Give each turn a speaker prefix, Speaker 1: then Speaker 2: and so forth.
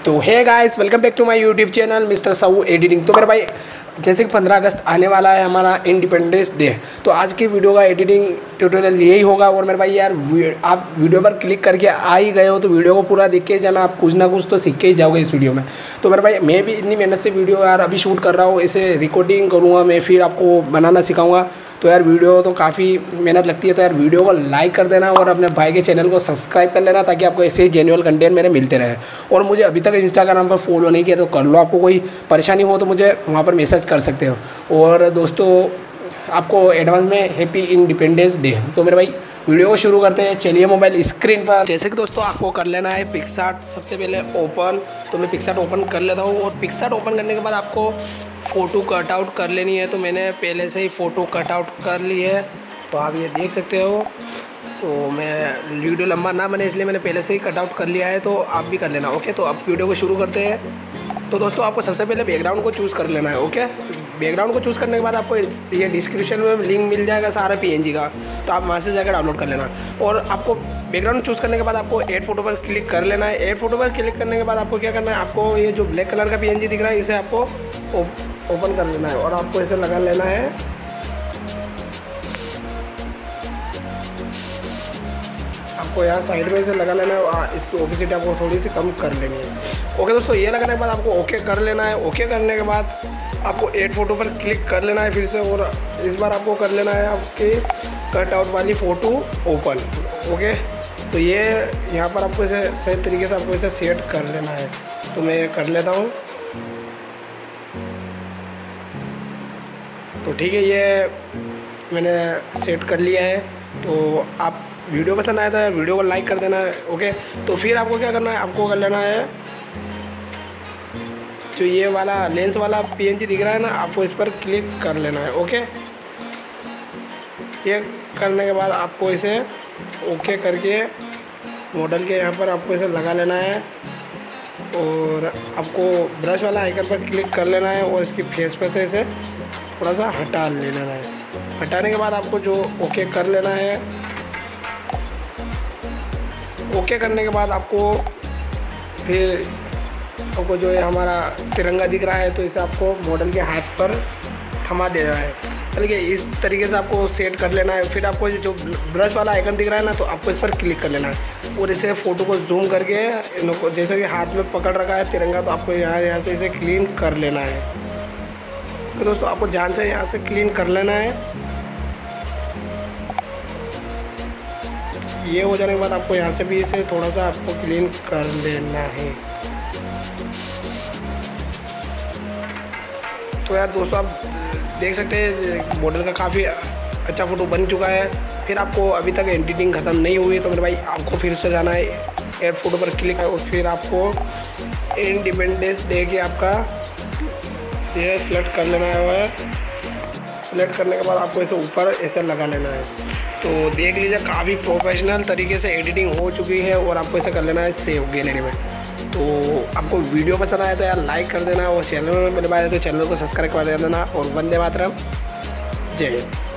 Speaker 1: तो hey guys, welcome back to my YouTube channel mister Sahu editing. तो मेरे भाई जैसे कि 15 अगस्त आने वाला है हमारा इंडिपेंडेंस डे, तो आज की वीडियो का एडिटिंग ट्यूटोरियल यही होगा। और मेरे भाई यार आप वीडियो पर क्लिक करके आ ही गए हो तो वीडियो को पूरा देख के जाना, आप कुछ ना कुछ तो सीख के ही जाओगे इस वीडियो में। तो मेरे भाई मैं भी इतनी मेहनत से वीडियो यार अभी शूट कर रहा हूँ, इसे रिकॉर्डिंग करूँगा मैं, फिर आपको बनाना सिखाऊँगा। तो यार वीडियो तो काफ़ी मेहनत लगती है, तो यार वीडियो को लाइक कर देना और अपने भाई के चैनल को सब्सक्राइब कर लेना ताकि आपको ऐसे ही जेन्युइन कंटेंट मेरे मिलते रहे। और मुझे अभी तक इंस्टाग्राम पर फॉलो नहीं किया तो कर लो, आपको कोई परेशानी हो तो मुझे वहाँ पर मैसेज कर सकते हो। और दोस्तों आपको एडवांस में हैप्पी इंडिपेंडेंस डे। तो मेरे भाई वीडियो को शुरू करते हैं, चलिए मोबाइल स्क्रीन पर। जैसे कि दोस्तों आपको कर लेना है पिक्सार्ट सबसे पहले ओपन। तो मैं पिक्सार्ट ओपन कर लेता हूँ और पिक्सार्ट ओपन करने के बाद आपको फ़ोटो कटआउट कर लेनी है। तो मैंने पहले से ही फ़ोटो कटआउट कर ली है, तो आप ये देख सकते हो। तो मैं वीडियो लंबा ना बने इसलिए मैंने पहले से ही कटआउट कर लिया है, तो आप भी कर लेना। ओके, तो अब वीडियो को शुरू करते हैं। तो दोस्तों आपको सबसे पहले बैकग्राउंड को चूज़ कर लेना है। ओके, बैकग्राउंड को चूज़ करने के बाद आपको ये डिस्क्रिप्शन में लिंक मिल जाएगा सारा PNG का, तो आप वहाँ से जाकर डाउनलोड कर लेना। और आपको बैकग्राउंड चूज़ करने के बाद आपको ऐड फोटो पर क्लिक कर लेना है। ऐड फोटो पर क्लिक करने के बाद आपको क्या करना है, आपको ये जो ब्लैक कलर का PNG दिख रहा है इसे आपको ओपन कर लेना है और आपको इसे लगा लेना है। आपको यहाँ साइड में इसे लगा लेना है, इसकी ओपेसिटी आपको थोड़ी सी कम कर लेनी है। ओके दोस्तों, ये लगाने के बाद आपको ओके कर लेना है। ओके करने के बाद आपको ऐड फोटो पर क्लिक कर लेना है फिर से, और इस बार आपको कर लेना है आपकी कटआउट वाली फ़ोटो ओपन। ओके, तो ये यहाँ पर आपको इसे सही तरीके से आपको इसे सेट कर लेना है। तो मैं कर लेता हूँ। तो ठीक है, ये मैंने सेट कर लिया है। तो आप वीडियो पसंद आया था वीडियो को लाइक कर देना है। ओके, तो फिर आपको क्या करना है, आपको कर लेना है जो ये वाला लेंस वाला PNG दिख रहा है ना, आपको इस पर क्लिक कर लेना है। ओके, ये करने के बाद आपको इसे ओके करके मॉडल के यहाँ पर आपको इसे लगा लेना है और आपको ब्रश वाला आइकन पर क्लिक कर लेना है और इसकी फेस पर से इसे थोड़ा सा हटा लेना है। हटाने के बाद आपको जो ओके कर लेना है। ओके करने के बाद आपको फिर आपको जो है हमारा तिरंगा दिख रहा है तो इसे आपको मॉडल के हाथ पर थमा देना है। चलिए इस तरीके से आपको सेट कर लेना है। फिर आपको जो ब्रश वाला आइकन दिख रहा है ना, तो आपको इस पर क्लिक कर लेना है और इसे फ़ोटो को जूम करके जैसे कि हाथ में पकड़ रखा है तिरंगा, तो आपको यहाँ से इसे क्लीन कर लेना है। तो दोस्तों आपको ध्यान से यहाँ से क्लीन कर लेना है। ये हो जाने के बाद आपको यहाँ से भी इसे थोड़ा सा आपको क्लीन कर लेना है। तो यार दोस्तों आप देख सकते हैं मॉडल का काफ़ी अच्छा फ़ोटो बन चुका है। फिर आपको अभी तक एडिटिंग ख़त्म नहीं हुई तो मेरे भाई आपको फिर से जाना है, ऐड फोटो पर क्लिक है और फिर आपको इंडिपेंडेंस डे की आपका ये सेलेक्ट कर लेना है। सेलेक्ट करने के बाद आपको इसे ऊपर ऐसे लगा लेना है। तो देख लीजिए काफ़ी प्रोफेशनल तरीके से एडिटिंग हो चुकी है और आपको इसे कर लेना है सेव गैलरी में। तो आपको वीडियो पसंद आया तो यार लाइक कर देना और चैनल में मेरे बारे तो चैनल को सब्सक्राइब कर देना। और वंदे मातरम, जय हिंद।